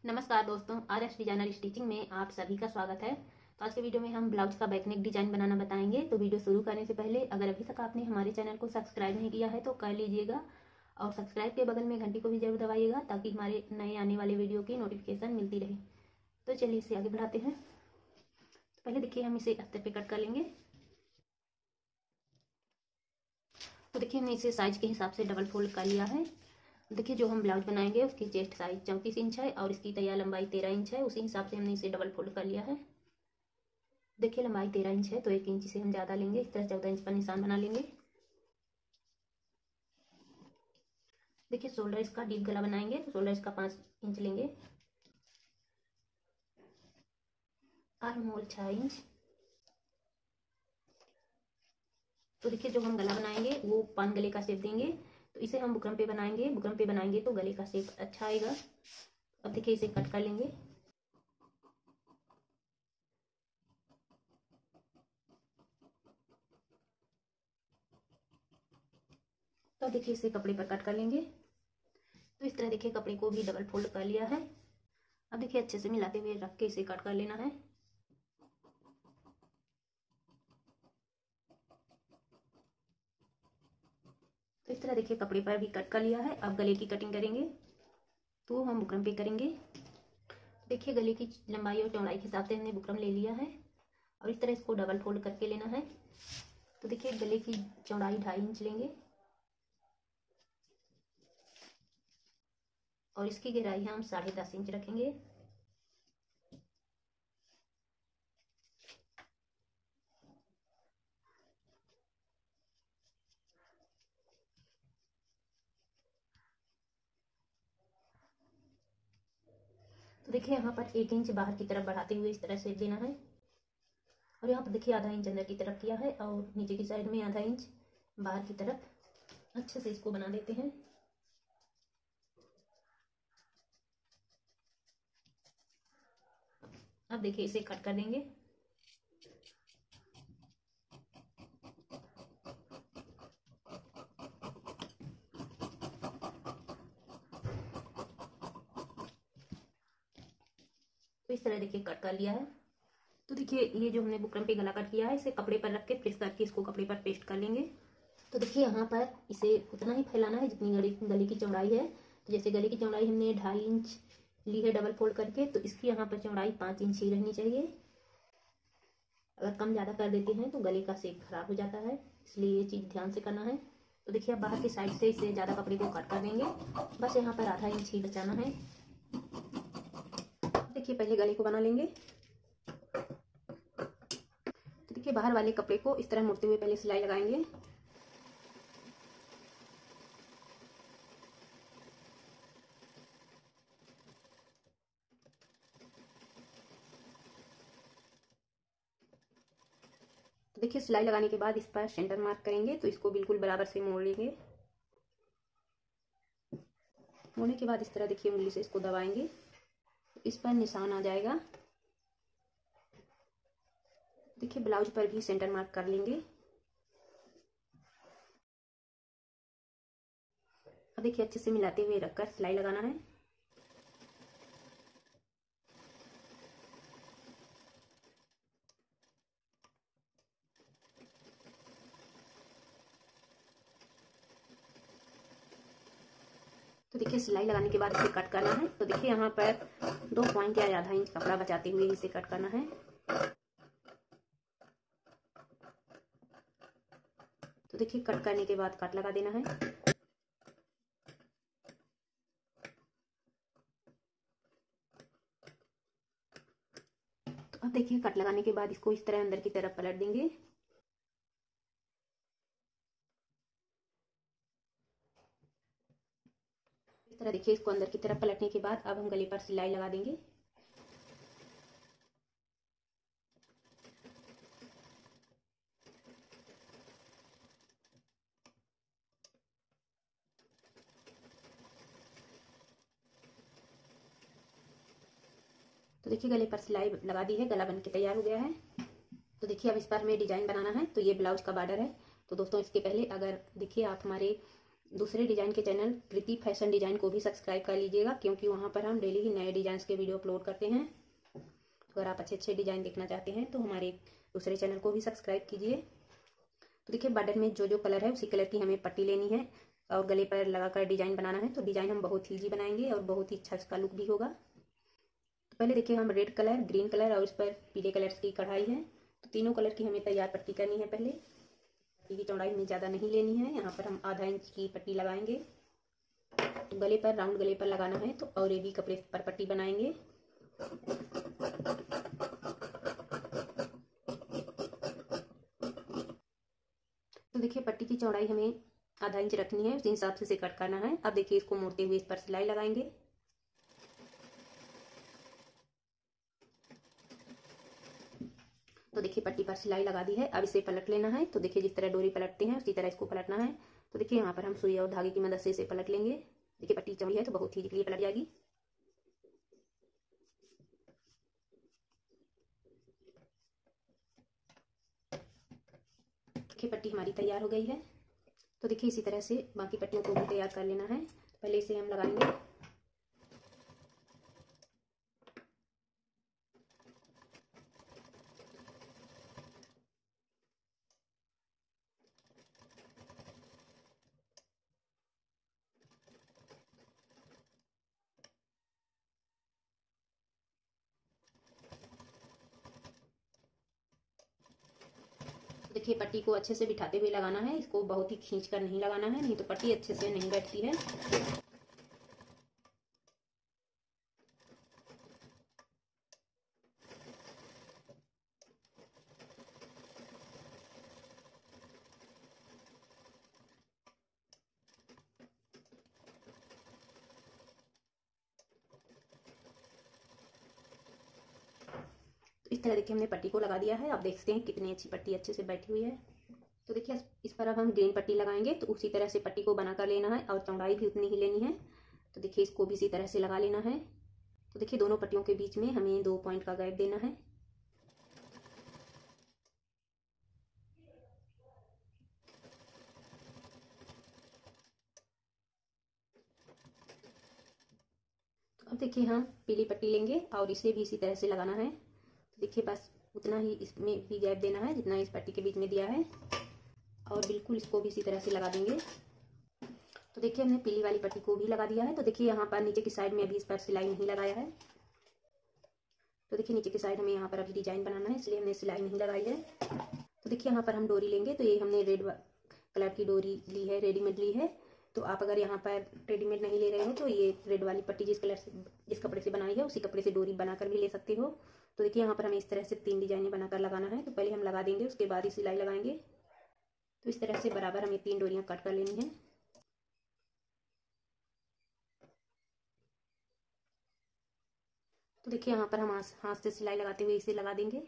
नमस्कार दोस्तों, R S designer stitching में आप सभी का स्वागत है। तो आज के वीडियो में हम ब्लाउज का बैक नेक डिजाइन बनाना बताएंगे। तो वीडियो शुरू करने से पहले अगर अभी तक आपने हमारे चैनल को सब्सक्राइब नहीं किया है तो कर लीजिएगा और सब्सक्राइब के बगल में घंटी को भी जरूर दबाइएगा ताकि हमारे नए आने वाले वीडियो की नोटिफिकेशन मिलती रहे। तो चलिए इसे आगे बढ़ाते हैं। तो पहले देखिए हम इसे अस्तर पे कट कर लेंगे। तो देखिए हमने इसे साइज के हिसाब से डबल फोल्ड कर लिया है। देखिए जो हम ब्लाउज बनाएंगे उसकी चेस्ट साइज 34 इंच है और इसकी तैयार लंबाई 13 इंच है। उसी हिसाब से हमने इसे डबल फोल्ड कर लिया है। देखिए लंबाई 13 इंच है तो 1 इंच से हम ज़्यादा लेंगे। इस तरह 14 इंच पर निशान बना लेंगे। देखिए शोल्डर इसका डीप गला बनाएंगे तो शोल्डर इसका 5 इंच लेंगे। Arm hole 6 inch. तो देखिए जो हम गला बनाएंगे वो पान गले का शेप देंगे। तो इसे हम बुकरम पे बनाएंगे। बुकरम पे बनाएंगे तो गले का शेप अच्छा आएगा। अब देखिए इसे कट कर लेंगे। तो देखिए इसे कपड़े पर कट कर लेंगे। तो इस तरह देखिए कपड़े को भी डबल फोल्ड कर लिया है। अब देखिए अच्छे से मिलाते हुए रख के इसे कट कर लेना है। तो इस तरह देखिए कपड़े पर भी कट कर लिया है। अब गले की कटिंग करेंगे तो हम बुकरम पे करेंगे। देखिए गले की लंबाई और चौड़ाई के हिसाब से हमने बुकरम ले लिया है और इस तरह इसको डबल फोल्ड करके लेना है। तो देखिए गले की चौड़ाई 2.5 इंच लेंगे और इसकी गहराई हम 10.5 इंच रखेंगे। तो देखिए यहाँ पर 1 इंच बाहर की तरफ बढ़ाते हुए इस तरह से देना है और यहाँ पर देखिए आधा इंच अंदर की तरफ किया है और नीचे की साइड में आधा इंच बाहर की तरफ। अच्छे से इसको बना देते हैं। अब देखिए इसे कट कर देंगे। तो इस तरह देखिए कट कर लिया है। तो देखिए ये जो हमने बुकरम पे गला कट किया है इसे कपड़े पर रख के प्रेस करके इसको कपड़े पर पेस्ट कर लेंगे। तो देखिए यहाँ पर इसे उतना ही फैलाना है जितनी गले की चौड़ाई है। तो जैसे गले की चौड़ाई हमने 2.5 इंच ली है डबल फोल्ड करके, तो इसकी यहाँ पर चौड़ाई 5 इंच ही रहनी चाहिए। अगर कम ज़्यादा कर देते हैं तो गले का शेप खराब हो जाता है, इसलिए ये चीज़ ध्यान से करना है। तो देखिए अब बाहर की साइड से इसे ज़्यादा कपड़े को कट कर देंगे। बस यहाँ पर आधा इंच ही बचाना है। देखिए पहले गले को बना लेंगे। तो देखिए बाहर वाले कपड़े को इस तरह मुड़ते हुए पहले सिलाई लगाएंगे। तो देखिए सिलाई लगाने के बाद इस पर सेंटर मार्क करेंगे तो इसको बिल्कुल बराबर से मोड़ लेंगे। मोड़ने के बाद इस तरह देखिए उंगली से इसको दबाएंगे तो इस पर निशान आ जाएगा। देखिए ब्लाउज पर भी सेंटर मार्क कर लेंगे। अब देखिए अच्छे से मिलाते हुए रखकर सिलाई लगाना है। तो देखिए सिलाई लगाने के बाद इसे कट करना है। तो देखिए यहाँ पर 2 पॉइंट या आधा इंच कपड़ा बचाते हुए इसे कट करना है। तो देखिए कट करने के बाद कट लगा देना है। तो अब देखिए कट लगाने के बाद इसको इस तरह अंदर की तरफ पलट देंगे। इस तरह देखिए इसको अंदर की तरफ पलटने के बाद अब हम गले पर सिलाई लगा देंगे। तो देखिए गले पर सिलाई लगा दी है, गला बन के तैयार हो गया है। तो देखिए अब इस पर हमें डिजाइन बनाना है। तो ये ब्लाउज का बॉर्डर है। तो दोस्तों इसके पहले अगर देखिए आप हमारे दूसरे डिज़ाइन के चैनल प्रीति फैशन डिज़ाइन को भी सब्सक्राइब कर लीजिएगा, क्योंकि वहाँ पर हम डेली ही नए डिज़ाइन के वीडियो अपलोड करते हैं। अगर आप अच्छे अच्छे डिज़ाइन देखना चाहते हैं तो हमारे दूसरे चैनल को भी सब्सक्राइब कीजिए। तो देखिए बॉर्डर में जो जो कलर है उसी कलर की हमें पट्टी लेनी है और गले पर लगाकर डिज़ाइन बनाना है। तो डिज़ाइन हम बहुत ईजी बनाएंगे और बहुत ही अच्छा इसका लुक भी होगा। तो पहले देखिए हम रेड कलर, ग्रीन कलर और इस पर पीले कलर की कढ़ाई है, तो तीनों कलर की हमें तैयार पट्टी करनी है। पहले पट्टी की चौड़ाई हमें ज़्यादा नहीं लेनी है, यहाँ पर हम आधा इंच की पट्टी लगाएंगे। तो गले पर, राउंड गले पर लगाना है, तो और ये भी कपड़े पर पट्टी बनाएंगे। तो देखिए पट्टी की चौड़ाई हमें आधा इंच रखनी है, उस हिसाब से इसे कट करना है। अब देखिए इसको मोड़ते हुए इस पर सिलाई लगाएंगे। तो देखिए पट्टी पर सिलाई लगा दी है। अब इसे पलट लेना है। तो देखिए जिस तरह डोरी पलटते हैं उसी तरह इसको पलटना है। तो देखिए यहाँ पर हम सुई और धागे की मदद से इसे पलट लेंगे। देखिए पट्टी चौड़ी है तो बहुत ही इजीली पलट जाएगी। देखिए पट्टी हमारी तैयार हो गई है। तो देखिए इसी तरह से बाकी पट्टियों को भी तैयार कर लेना है। पहले इसे हम लगाएंगे। देखिए पट्टी को अच्छे से बिठाते हुए लगाना है, इसको बहुत ही खींच कर नहीं लगाना है, नहीं तो पट्टी अच्छे से नहीं बैठती है। इस तरह देखिए हमने पट्टी को लगा दिया है। आप देखते हैं कितनी अच्छी पट्टी अच्छे से बैठी हुई है। तो देखिए इस पर अब हम ग्रीन पट्टी लगाएंगे, तो उसी तरह से पट्टी को बना कर लेना है और चौड़ाई भी उतनी ही लेनी है। तो देखिए इसको भी इसी तरह से लगा लेना है। तो देखिए दोनों पट्टियों के बीच में हमें 2 पॉइंट का गैप देना है। तो अब देखिए हम पीली पट्टी लेंगे और इसे भी इसी तरह से लगाना है। तो देखिए बस उतना ही इसमें भी गैप देना है जितना इस पट्टी के बीच में दिया है, और बिल्कुल इसको भी इसी तरह से लगा देंगे। तो देखिए हमने पीली वाली पट्टी को भी लगा दिया है। तो देखिए यहाँ पर नीचे की साइड में अभी इस पर सिलाई नहीं लगाया है। तो देखिए नीचे की साइड हमें यहाँ पर अभी डिजाइन बनाना है, इसलिए हमने सिलाई नहीं लगाई है। तो देखिए यहाँ पर हम डोरी लेंगे। तो ये हमने रेड कलर की डोरी ली है, रेडीमेड ली है। तो आप अगर यहाँ पर रेडीमेड नहीं ले रहे हो तो ये रेड वाली पट्टी जिस कपड़े से बनाई है उसी कपड़े से डोरी बनाकर भी ले सकते हो। तो देखिए यहाँ पर हमें इस तरह से 3 डिजाइने बनाकर लगाना है। तो पहले हम लगा देंगे, उसके बाद ही सिलाई लगाएंगे। तो इस तरह से बराबर हमें 3 डोरियाँ कट कर लेनी है। तो देखिए यहाँ पर हम हाथ से सिलाई लगाते हुए इसे लगा देंगे।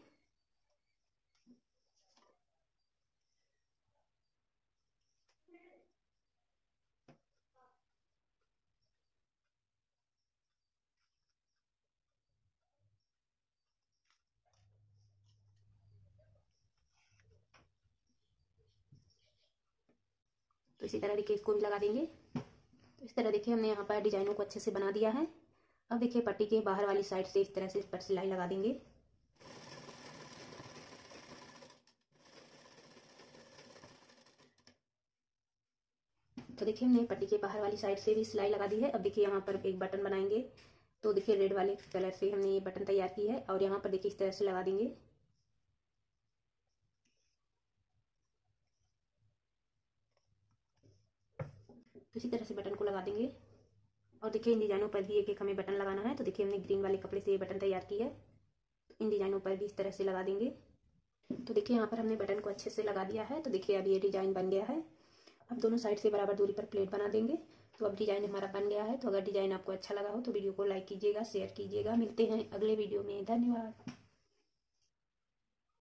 तो इसी तरह देखिए इसको भी लगा देंगे। तो इस तरह देखिए हमने यहाँ पर डिजाइनों को अच्छे से बना दिया है। अब देखिए पट्टी के बाहर वाली साइड से इस तरह से इस पर सिलाई लगा देंगे। तो देखिए हमने पट्टी के बाहर वाली साइड से भी सिलाई लगा दी है। अब देखिए यहाँ पर एक बटन बनाएंगे। तो देखिए रेड वाले कलर से हमने ये बटन तैयार की है और यहाँ पर देखिए इस तरह से लगा देंगे। तो इसी तरह से बटन को लगा देंगे। और देखिए इन डिजाइनों पर भी एक एक हमें बटन लगाना है। तो देखिए हमने ग्रीन वाले कपड़े से ये बटन तैयार की है, इन डिजाइनों पर भी इस तरह से लगा देंगे। तो देखिए यहाँ पर हमने बटन को अच्छे से लगा दिया है। तो देखिए अब ये डिजाइन बन गया है। अब दोनों साइड से बराबर दूरी पर प्लेट बना देंगे। तो अब डिजाइन हमारा बन गया है। तो अगर डिजाइन आपको अच्छा लगा हो तो वीडियो को लाइक कीजिएगा, शेयर कीजिएगा। मिलते हैं अगले वीडियो में। धन्यवाद।